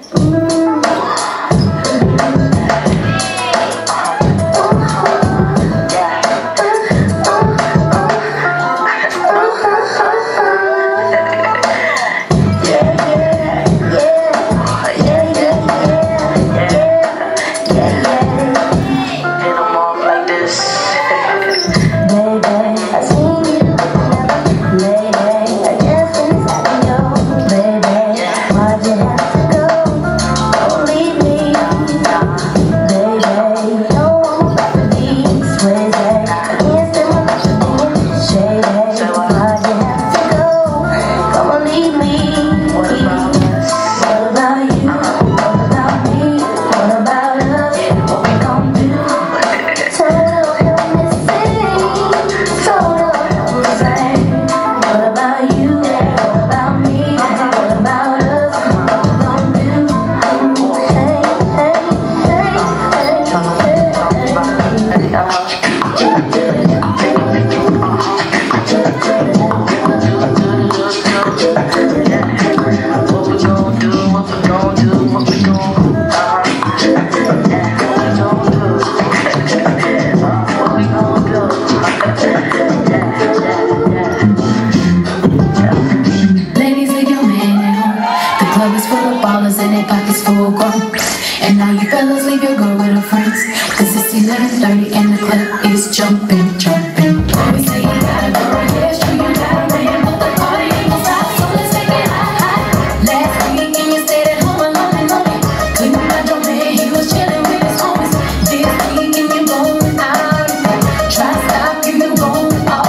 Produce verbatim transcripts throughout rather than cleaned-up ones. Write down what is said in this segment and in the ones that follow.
And now you fellas leave your girl with her friends, cause it's eleven thirty and the club is jumping, jumping. We say you gotta go right here, sure you gotta ran, but the party ain't gon' stop, so let's take it high, high. Last week and you stayed at home alone and lonely, couldn't find your man, he was chilling with his homies. This week and you going out, try to stop you, you going off.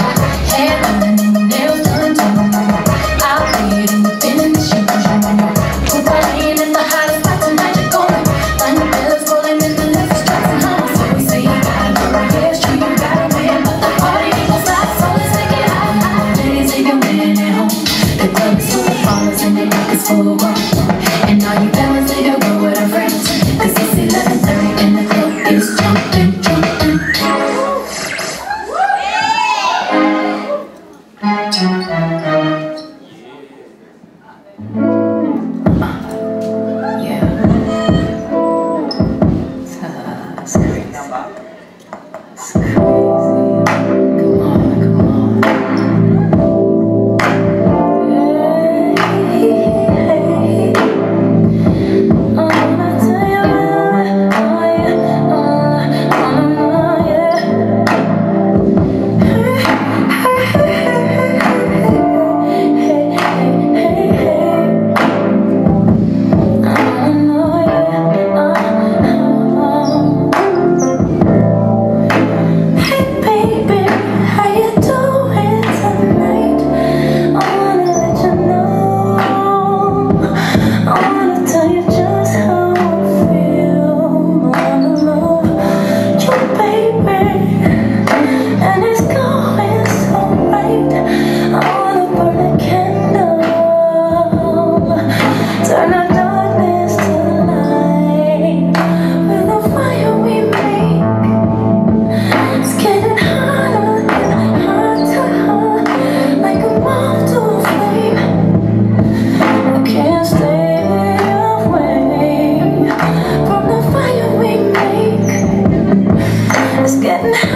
Hair done, nails done, done. I'll be it in the finish, you know, you know. We're partying in the hottest spot tonight, you're gonna find the bells rolling in the left spots and humming. So we say you gotta go right here, sure you gotta win, but the party ain't gon' stop, so let's take it high, high. Ladies, leave your man at home. The club is full of ballers and the rock is full grown. And all you fellas leave your girl with her friends, cause it's eleven thirty and the club is jumping, jumping. Getting